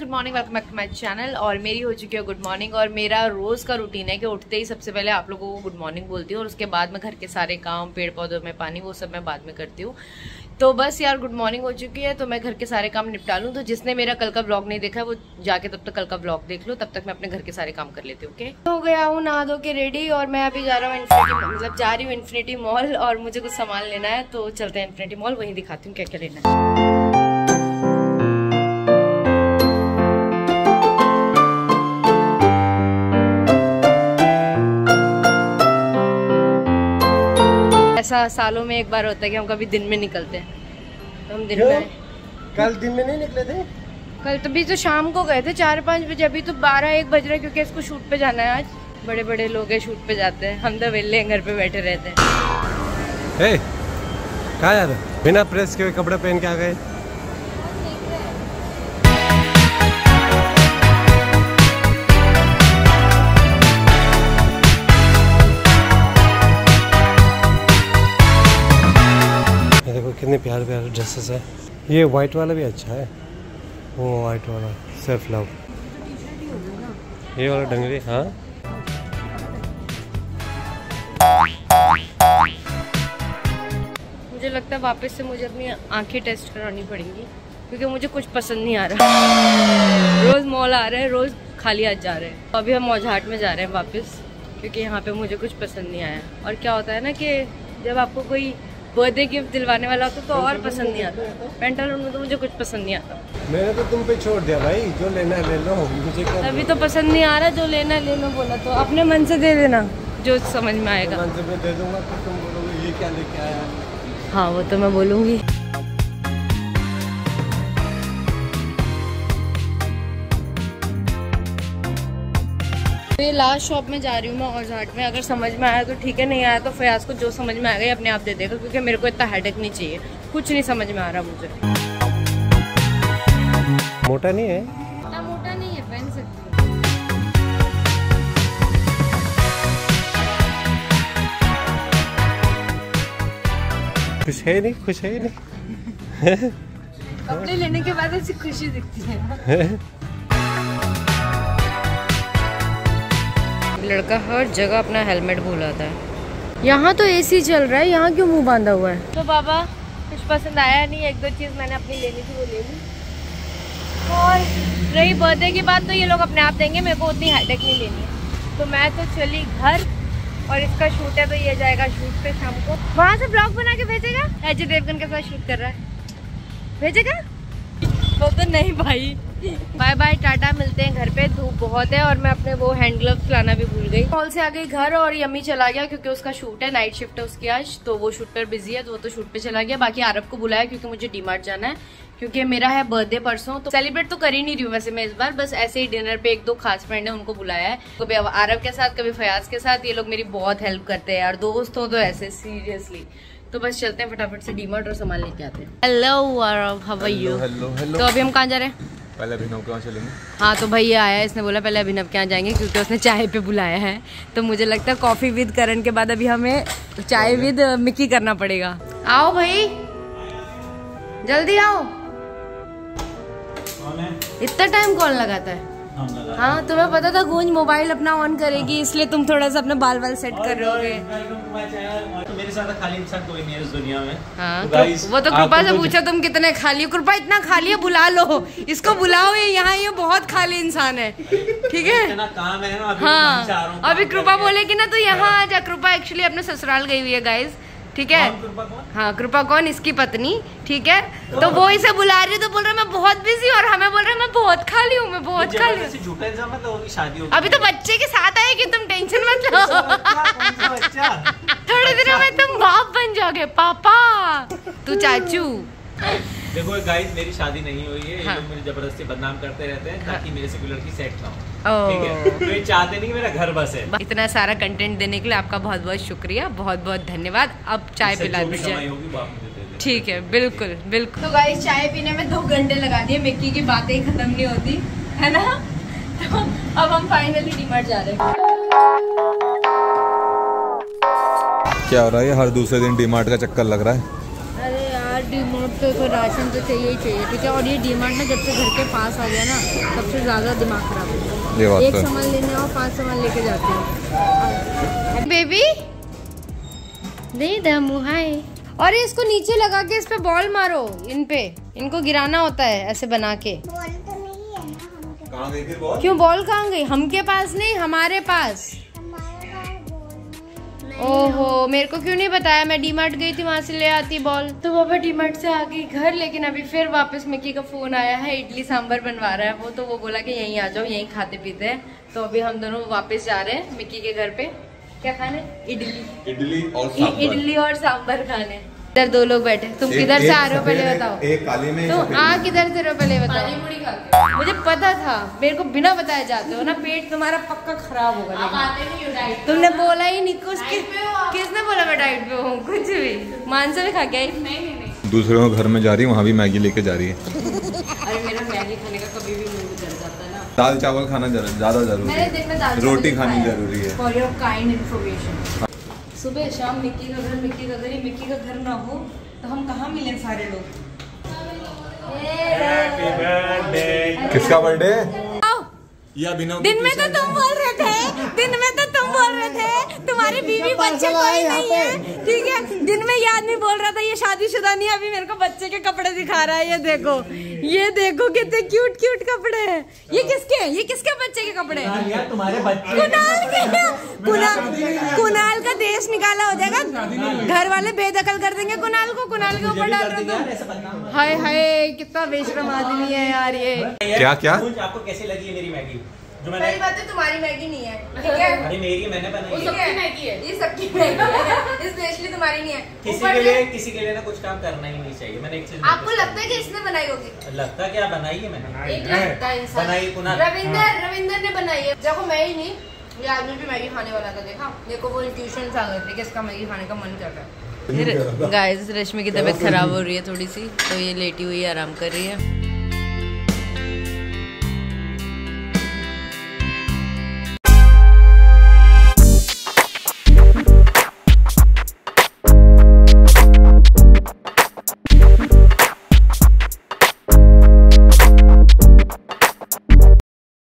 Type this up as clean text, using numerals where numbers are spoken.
Morning, welcome back to my channel. और मेरी हो चुकी है गुड मॉर्निंग। और मेरा रोज़ का रूटीन है कि उठते ही सबसे पहले आप लोगों को गुड मॉर्निंग बोलती हूँ और उसके बाद में घर के सारे काम, पेड़ पौधों में पानी, वो सब मैं बाद में करती हूँ। तो बस यार गुड मॉर्निंग हो चुकी है तो मैं घर के सारे काम निपटा लूँ। तो जिसने मेरा कल का ब्लॉग नहीं देखा है वो जाके तब तक कल का ब्लॉग देख लो, तब तक मैं अपने घर के सारे काम कर लेती हूँ। ओके, हो गया हूँ नहा धो के रेडी और मैं अभी जा रहा हूँ जा रही हूँ इन्फिनिटी मॉल और मुझे कुछ सामान लेना है। तो चलते हैं इन्फिनिटी मॉल, वहीं दिखाती हूँ क्या क्या लेना है। ऐसा सालों में एक बार होता है कि हम कभी दिन में निकलते हैं, तो हम दिन में। कल दिन में नहीं निकले थे? कल तो भी तो शाम को गए थे 4-5 बजे, अभी तो 12-1 बज रहा है क्योंकि इसको शूट पे जाना है आज। बड़े बड़े लोग हैं शूट पे जाते हैं, हम तो वेले घर पे बैठे रहते हैं। कहाँ यार बिना प्रेस के कपड़े पहन के आ गए? देखो कितने प्यारे प्यारे ड्रेसेस है। ये वाइट वाला भी अच्छा है, वो वाइट वाला सेल्फ लव। ये वाला डंगरी, हाँ मुझे लगता है वापस से मुझे अपनी आंखें टेस्ट करानी पड़ेंगी क्योंकि मुझे कुछ पसंद नहीं आ रहा। रोज मॉल आ रहे हैं, रोज खाली हाथ जा रहे हैं। अभी हम मौजहाट में जा रहे हैं वापस क्योंकि यहाँ पे मुझे कुछ पसंद नहीं आया। और क्या होता है ना कि जब आपको कोई बर्थडे गिफ्ट दिलवाने वाला होता तो और पसंद नहीं आता। पेंटालून में तो मुझे कुछ पसंद नहीं आता। मैंने तो तुम पे छोड़ दिया भाई, जो लेना है ले लो, मुझे क्या। अभी तो पसंद नहीं आ रहा, जो लेना है ले लो। बोला तो अपने मन से दे देना जो समझ में आएगा। मन से मैं दे दूंगा तो तुम बोलोगे ये क्या लेके आया। हाँ वो तो मैं बोलूँगी। ये लास्ट शॉप में जा रही हूँ मैं मौजहाट में। अगर समझ में आया तो ठीक है, नहीं आया तो फयाज को जो समझ में आएगा ये अपने आप दे देगा क्योंकि मेरे को इतना हेडेक नहीं चाहिए। कुछ नहीं समझ में आ रहा मुझे। मोटा नहीं है? इतना मोटा नहीं है, पहन सकती हूँ। खुश है नहीं? खुश है नहीं? कपड़े लेने के बाद ऐसी खुशी दिखती है। लड़का हर जगह अपना हेलमेट भूल आता है। यहाँ तो एसी चल रहा है, यहाँ क्यों मुंह बांधा हुआ है? तो बाबा कुछ पसंद आया नहीं, 1-2 चीज मैंने अपनी लेनी थी वो ले ली। और रही बर्थडे की बात तो ये लोग अपने आप देंगे, मेरे को उतनी हेडेक नहीं लेनी है। तो मैं तो चली घर और इसका शूट है तो ये जाएगा शूट पे शाम को। वहाँ से ब्लॉग बना के भेजेगा। अजय देवगन के साथ शूट कर रहा है, भेजेगा तो नहीं भाई। बाय बाय टाटा, मिलते हैं घर पे। धूप बहुत है और मैं अपने वो हैंड ग्लव्स लाना भी भूल गई। मॉल से आ गई घर और यम्मी चला गया क्योंकि उसका शूट है, नाइट शिफ्ट है उसकी आज, तो वो शूट पर बिजी है तो वो तो शूट पे चला गया। बाकी आरब को बुलाया क्योंकि मुझे डीमार्ट जाना है क्योंकि मेरा है बर्थडे परसों। तो सेलिब्रेट तो कर ही नहीं रही हूँ वैसे मैं इस बार, बस ऐसे ही डिनर पे 1-2 खास फ्रेंड है उनको बुलाया है। कभी आरब के साथ, कभी फयाज के साथ। ये लोग मेरी बहुत हेल्प करते हैं यार, दोस्त हो तो ऐसे सीरियसली। तो बस चलते हैं फटाफट से डीमार्ट और सामान लेके आते हैं। Hello Aarab, how are you? Hello. तो अभी हम कहाँ जा रहे हैं? पहले अभिनव के वहाँ चलेंगे। हाँ तो भाई ये आया, इसने बोला पहले अभिनव के यहाँ जाएंगे क्योंकि उसने चाय पे बुलाया है। तो मुझे लगता है कॉफी विद करण के बाद अभी हमें चाय विद मिक्की करना पड़ेगा। आओ भाई जल्दी आओ। इतना टाइम कौन लगाता है? हाँ तुम्हें पता था गूंज मोबाइल अपना ऑन करेगी इसलिए तुम थोड़ा सा अपने बाल सेट कर रहे होगे। तो मेरे साथ खाली इंसान कोई नहीं है इस दुनिया में। हाँ तो वो तो कृपा से पूछा तुम कितने खाली हो। कृपा इतना खाली है, बुला लो इसको, बुलाओ। ये यहाँ ये बहुत खाली इंसान है, ठीक है? इतना काम है ना। हाँ अभी कृपा बोलेगी ना तो यहाँ आ जा। कृपा एक्चुअली अपने ससुराल गई हुई है गाइज, ठीक है? हाँ कृपा कौन? इसकी पत्नी, ठीक है? तो वो इसे बुला रही है तो बोल रहा है मैं बहुत बिजी, और हमें बोल रहा है मैं बहुत खाली हूँ, मैं बहुत खाली हूँ। झूठा इल्जाम मत लगाओ, शादी होगी। अभी तो बच्चे के साथ आएगी, तुम टेंशन मत लो। थोड़े दिनों में तुम बाप बन जाओगे, पापा तू चाचू। देखो गाइस मेरी शादी नहीं हुई है। ये लोग मुझे जबरदस्ती बदनाम करते रहते हैं ताकि मेरे से कोई लड़की सेट ना हो, ठीक है? तो ये चाहते नहीं कि मेरा घर बसे। इतना सारा कंटेंट देने के लिए आपका बहुत बहुत शुक्रिया, बहुत बहुत धन्यवाद। अब चाय पिला दीजिए, ठीक है? बिल्कुल बिल्कुल। तो गाइस चाय पीने में 2 घंटे लगा दिए, मिक्की की बातें ही खत्म नहीं होती है ना। तो अब हम फाइनली डीमार्ट जा रहे हैं। क्या हो रहा है? हर दूसरे दिन डीमार्ट का चक्कर लग रहा है। अरे यार डीमार्ट तो राशन तो चाहिए ही चाहिए, ठीक है। और ये डीमार्ट ना जब से घर के पास आ गया ना सबसे ज़्यादा दिमाग खराब हो गया। एक सामान लेने आओ 5 सामान लेके जाते हो। बेबी दे दमू हाय। और इसको नीचे लगा के इस पे बॉल मारो, इन पे इनको गिराना होता है ऐसे बना के। बॉल तो नहीं है ना, कहाँ गई फिर बॉल? क्यों बॉल कहाँ गई? हम के पास नहीं, हमारे पास। ओहो, मेरे को क्यों नहीं बताया? मैं डीमार्ट गई थी, वहाँ से ले आती बॉल। तो पापा डीमार्ट से आ गई घर, लेकिन अभी फिर वापस मिक्की का फोन आया है, इडली सांभर बनवा रहा है वो। तो वो बोला कि यहीं आ जाओ, यहीं खाते पीते हैं। तो अभी हम दोनों वापस जा रहे हैं मिक्की के घर पे। क्या खाने? इडली और सांभर खाने। इधर 2 लोग बैठे। तुम किधर से आ रहे हो पहले बताओ। एक काली में तुम आ किधर से रहे हो पहले बताओ। मुझे पता था, मेरे को बिना बताए जाते हो ना, पेट तुम्हारा पक्का खराब होगा। तुमने बोला ही नहीं कुछ। किसने बोला मैं डाइट पे हूँ? कुछ भी। मानसा भी खा के आई। नहीं। दूसरों के घर में जा रही है, वहाँ भी मैगी लेके जा रही है। अरे मेरा मैगी खाने का कभी भी मूड कर जाता है ना। दाल चावल खाना ज्यादा जरूरी है, रोटी खानी जरूरी है। For your kind information. सुबह शाम मिक्की का घर, मिक्की का घर। मिक्की का घर ना हो तो हम कहाँ मिले सारे लोग। किसका बर्थडे? दिन में तो तुम बोल रहे थे, तुम्हारी बीवी बच्चे कोई नहीं है, ठीक है। दिन में ये आदमी बोल रहा था ये शादीशुदा नहीं है, अभी मेरे को बच्चे के कपड़े दिखा रहा है। ये देखो कितने क्यूट क्यूट कपड़े हैं। ये किसके बच्चे के कपड़े हैं? तुम्हारे बच्चे। कुणाल का देश निकाला हो जाएगा, घर वाले बेदखल कर देंगे कुणाल को। कुणाल के ऊपर डाल रहे हो। हाय हाय, कितना बेशरम आदमी है यार ये। क्या आपको कैसी लगी है मेरी मैगी? जो मैंने बात है, तुम्हारी मैगी नहीं है, ठीक है। अरे मेरी मैंने बनाई है। सबकी मैगी है, ये सबकी मैगी है, स्पेशली तुम्हारी नहीं है। किसी के लिए ना कुछ काम करना ही नहीं चाहिए। मैंने एक चीज आपको लगता है कि इसने बनाई होगी? लगता क्या बनाई है मैंने? एक लगता है इंसान बनाई कुणाल। रविंदर ने बनाई है। देखो मैं ही नहीं, ये आदमी भी मैगी खाने वाला था। देखा, देखो वो इंट्यूशन आ गए थे कि इसका मैगी खाने का मन कर रहा है। गाइस, रश्मि की तबीयत खराब हो रही है थोड़ी सी, तो ये लेटी हुई आराम कर रही है।